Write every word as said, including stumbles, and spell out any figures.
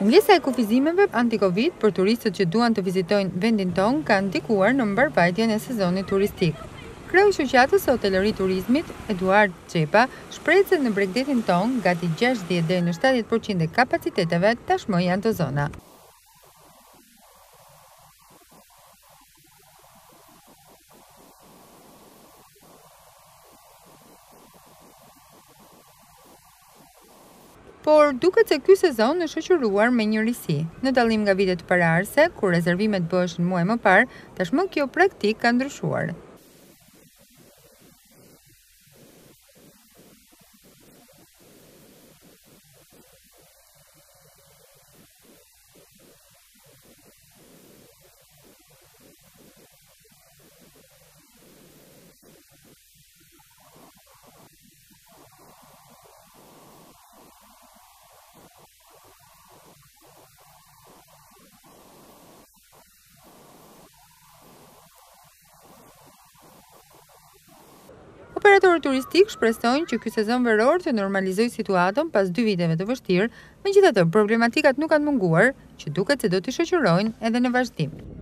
Mungesë e kufizimeve anti-Covid për turistët që duan të vizitojnë vendin tonë ka ndikuar në mbarvajtjen e sezonit turistik. Kreu i shoqatës së hotelëri turizmit, Durrës Xhepa, shpreh se në Bregdetin tonë gati gjashtëdhjetë deri në shtatëdhjetë përqind e kapaciteteve tashmë janë të zona. Por duket se ky sezon është shoqëruar me një risi. Në dallim nga vitet paraardhëse, kur rezervimet bëheshin muaj më parë, tashmë kjo praktikë ka ndryshuar. Operatorët turistik shpresojnë që ky sezon veror të normalizojë situatën pas dy viteve të vështirë, megjithatë problematikat nuk kanë munguar, që duket se do t'i shoqërojnë edhe në vazhdim.